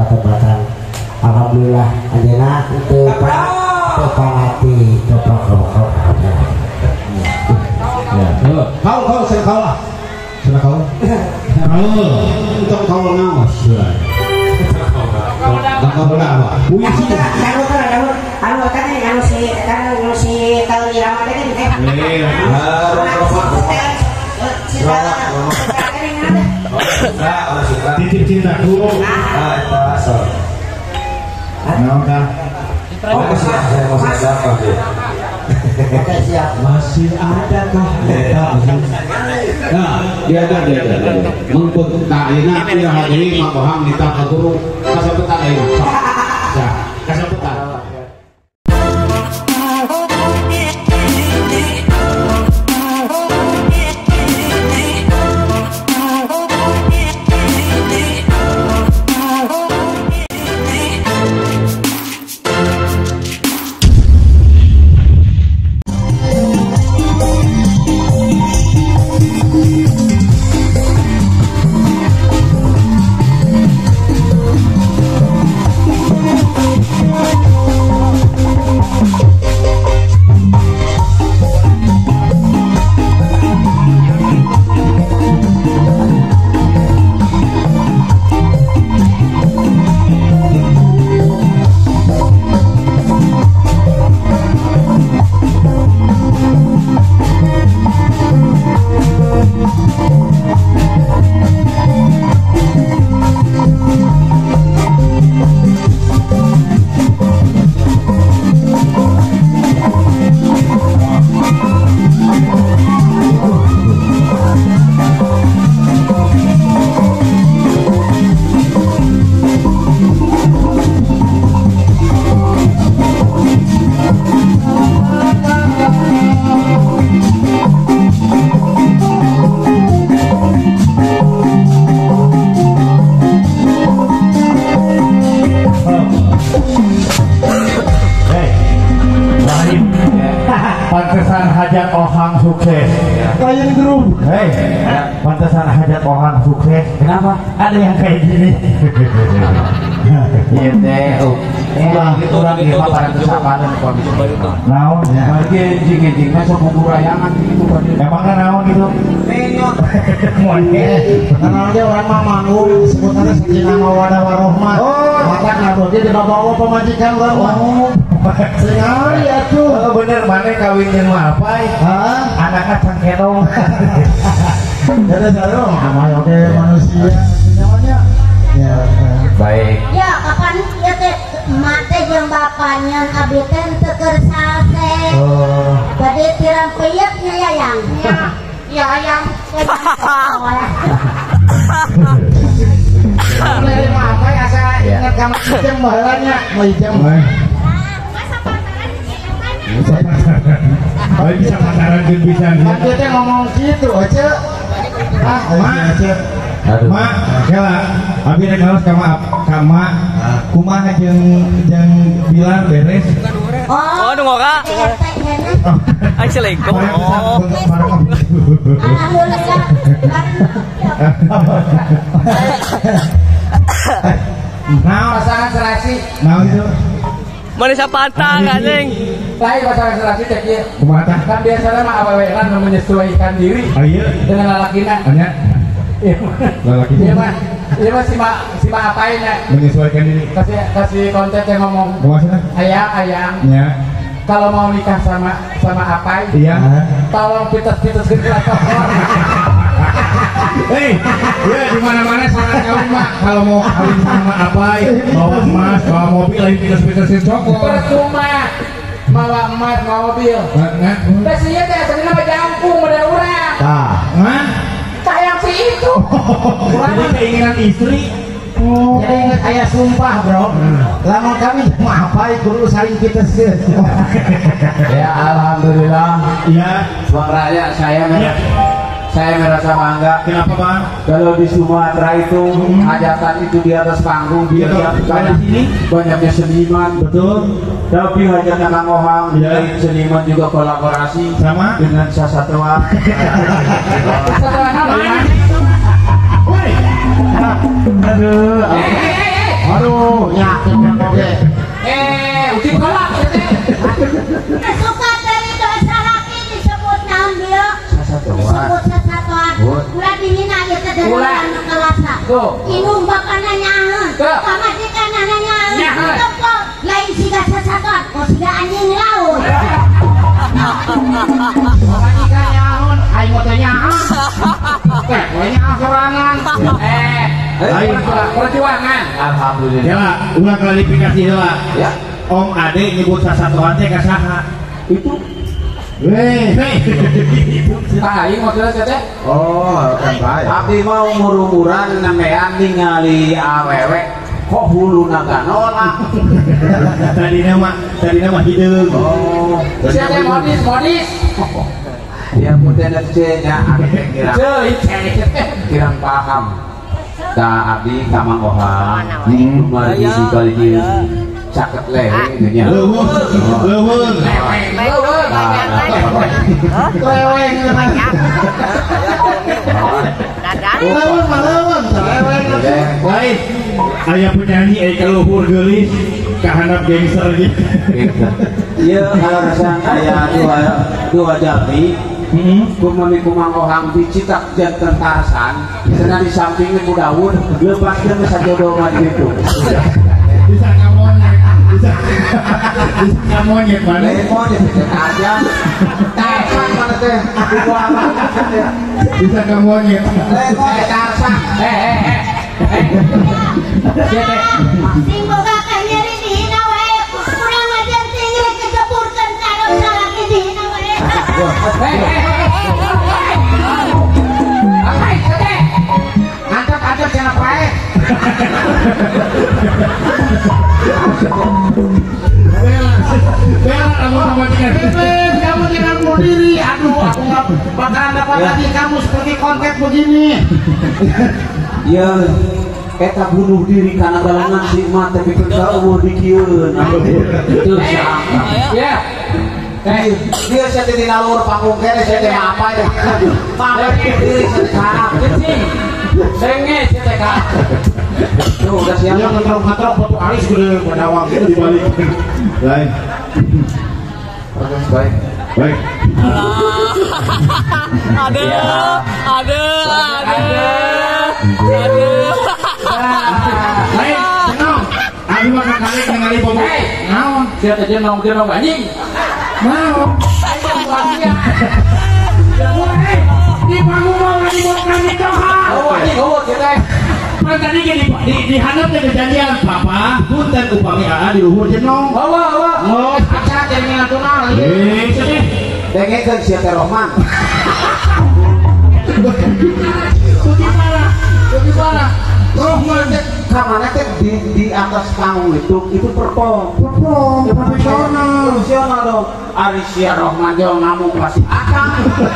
obat-obatan. Alhamdulillah ayeuna teu panati coplok rokok. Ya. Kau sen kalah. Sen kalah. Untuk kau ngawas. Kau berapa? Puisi. Anu si kalau di Ramadan kan titip cintaku. Masih adakah? Nah, dia ada. Mumpung tak enak dia hadiri mak bohong ditaka guru kasabetan ayeuna. Nah, kasabetan. Pantesan hajat ohang sukses. Kayak grup. Hei, pantesan hajat ohang sukses. Kenapa? Ada yang kayak gini. Iya teh. Orang di paparan kesabaran kok bisa. Naon? Bagi jing-jing mah sok gurayangan gitu. Emang kan naon gitu? Nenyot. Karena dia orang mah manggung sebutannya sakina mawadah warahmah. Maka ngaboge dibawa pemajikan urang. Sekali ya tuh. Oh bener, mana kawinnya apa? Anaknya cangkedong. Jadi selalu namanya oke manusia namanya. Ya. Baik. Ya kapan ya teh mate jeung bapaknya abi teh teu keur salse. Oh. Bade tirang peyeknya yayang. Ya ayang. Mulai apa ya saya ingat kamu jam baheulanya, mulai jam. Oh bisa pacaran dan bisa kan dia ngomong gitu aja mak kela abi rek ngaos kama kumaha jeung bilang beres oh nu ngoka ai selingkuh oh nah pasangan serasi nah itu mana sapantang anjing lain pasangan serasi cek ieu kumaha kan biasanya mah awewe kan menyesuaikan diri dengan lalakina anya lalaki iya mah si mah apain ya menyesuaikan diri kasih konten yang ngomong maksudnya ayang ya kalau mau nikah sama apai iya tolong pites-pites ke laptop. Hei, ya di mana-mana saran kawin mah kalau mau kawin sama apai, bawa emas, bawa mobil, lain pites-pitesin cokol. Percuma bawa emas, bawa mobil. Teh sia teh sebenarnya mah jangkung model urang. Tah, ngan? Sayang si itu. Jadi keinginan istri. Oh, jadi ingat ayah sumpah bro. Lama kami mah apai kudu saling piteskeun. Ya alhamdulillah. Iya, Bang Raya saya merasa bangga. kenapa bang? Kalau di Sumatera itu hajatan itu di atas panggung dia Kalau di sini banyaknya seniman, betul. tapi hajatnya Kang Ohang seniman juga kolaborasi Sama? dengan Sasatwa. Aduh, Aduh, nyakin kan oke. Uji kolak teh. Suka dari dosa laki disebut naon dia? Disebut sasatuan. Ulah dihina ieu teh dalam kalasa. Inung bakana nyaeun. Pamajikanna nyaeun. Tepok lain siga sasatuan, kok siga anjing laut. Pamajikan nyaeun, aing mah teh nyaeun. Teh, we nyaeun sorangan. Ayo perjuangan. Alhamdulillah. Ya, ulah klarifikasi heula. Ya. Om Ade nyebut sasatuan teh ka saha? Itu Aing maksudnya teh. Oh, kan bae. Abdi mau umur-umuran namean ningali awewe kok huluna ganola. Tadina mah hideung. Oh, Siapa modis? dia muten nya kirang paham. Da abdi ka Mang Ohang. Mari dibalik caket lewe nya. Leuweung. Baik. Aya penyanyi Eka Luhur geulis kahandap gangster gitu. Ieu alasan aya dua jalmi. Kumami Mang Ohang dicitak janten Tarsan, cenah di sampingnya ku Daud, lepaskeun sajodoh mah gitu. Bisa monyet mana? Monyet aja. Tarsan mana teh? Gua apa? Bisa monyet. Monyet Tarsan. Sing boga kanyeri dihina wae. Urang aja tinggal kejepurkeun ka dosa laki dihina wae. Antep siapa pae? Bela kamu sama dengan Kamu tidak mau diri. Aduh, aku nggak bakalan dapat lagi kamu seperti konten begini. Ya, eta bunuh diri karena galangan si emak tapi kerja umur dikieun. Itu siapa? Ya. Dia saya di nalur panggung kene saya teh apa ya? Pamer diri sekarang. Senge CTK. Tuh udah siap. yang ngetrok foto alis gede pedawang itu dibalik. Baik. Baik. Baik. Ada. Baik. Tenang. Abi makan kali ningali bobo. Naon? Siapa jenong anjing? Naon? Di panggung mau kami coha. Oh, kita. Kan tadi di handap teh kejadian papa, punten upami aa di luhur jenong. Oh, acara jadi natuna. Sedih. Dengekeun sia teh Rohman. Bagaimana? Rohman teh kamana teh di atas panggung itu perform. Ya Profesional dong. Ari sia Rohman jeung ngamuk pasti akang.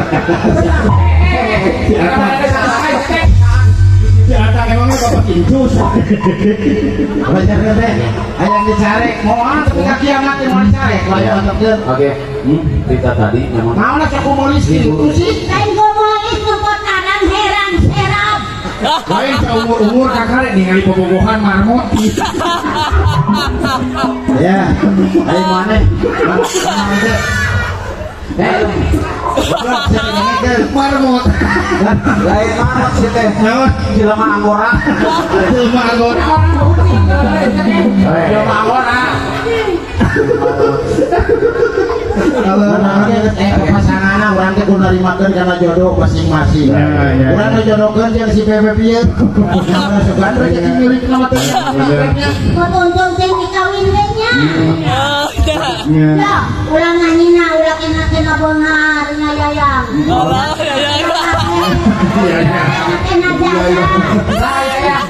Si Ata emangnya bapak incus. Belajarnya teh hayang dicari. Moal tapi kiamat mau dicari. Layar antepkeun. Oke. Cerita tadi memang Mau cek humoris itu sih. Lain ngomong itu kotaran heran serap. Lain seumur kakak ningali bobogohan marmot. ya. Ayo mana? Marmot. Lain marmot sih teh. Jelema Anggora. Jelema Anggora. Jelema Anggora. Pasangan orang teh kudu narimakeun kana jodoh masing-masing. Urang dijodohkeun jeung si Bebe pieu. Sugan rezeki milik nama teh. Kotunjung sing dikawin we nya. Ya, ulang nganyina ulah kena beungar nya yayang. Allah ya. Kena jaya.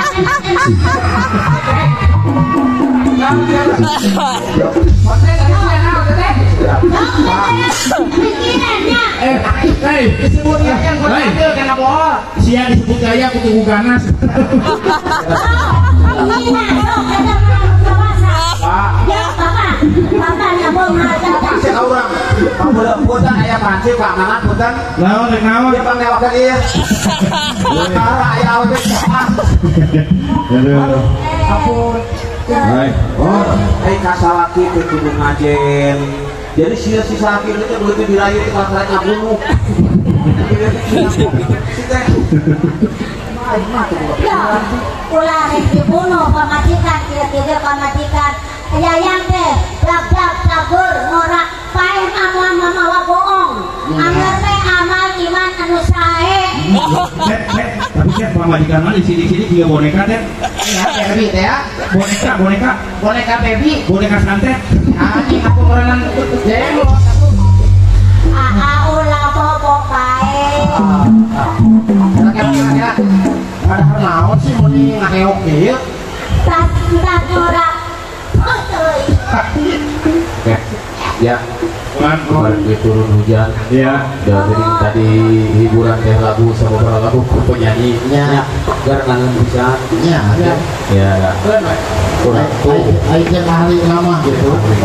Disebut yang kotaknya kena bohong. Sia disebut gaya kudu ganas. Ya, Bapak nyabong aja. Cek urang. Punten aya pancing Pak Mangan punten. Naon rek naon? Ieu Bang newakeun ieu. Para aya awet. Aduh. ampun. Oh, kasalaki teh kudu ngajen. Jadi sisa laki itu begitu dirayu itu masalahnya bunuh. Ya, ulah rek dibunuh pamajikan, kira-kira pamajikan. Yayang teh, blak-blak, cagur, ngorak, paeh mama bohong. Angger teh amal iman anu sae. Tapi kan pamajikan mah di sini juga boneka teh. Ya, baby teh ya. Boneka baby, boneka santet. anjing aku merenang jenglot. Ulah bobok bae. Kira-kira ada naon sih mau nih ngaheok ieu. Tas ngorak. Ya, kemarin turun hujan. Iya. Dan jadi tadi hiburan teh lagu sama beberapa lagu penyanyinya. Gar kangen bisa. Ya. Kurang tuh. Aing ahli lama gitu.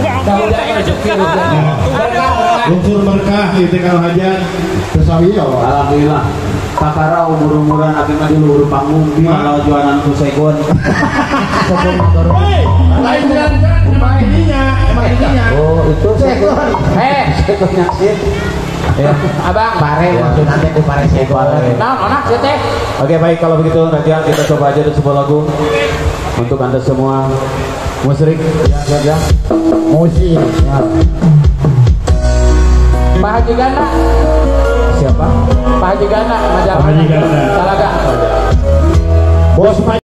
Unsur berkah gitu kalau hajat. Tersawi ya. Alhamdulillah. Kakara umur-umuran abi mah di luhur panggung kalau jualan ku segon. Lain jalan-jalan emang ininya. Oh, itu segon. Segonnya sih. Ya, Abang bare maksud nanti ku bare segon. Naon onak sih teh? Oke, baik kalau begitu nanti kita coba aja sebuah lagu untuk Anda semua. Musrik ya. Musik. Pak Haji Gana. Siapa? Pak Haji Gana, majalah. Pak Haji Gana. Salah gak? Bos